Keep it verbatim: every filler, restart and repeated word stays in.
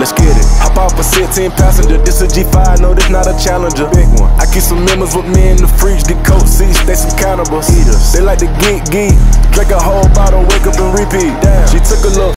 let's get it. Hop off a sixteen passenger, this a G five, no, this not a Challenger. Big one. I keep some members with me in the fridge, get coat seats, they some cannibals. Eaters. They like to geek geek, drink a whole bottle, wake up and repeat. Damn. She took a look.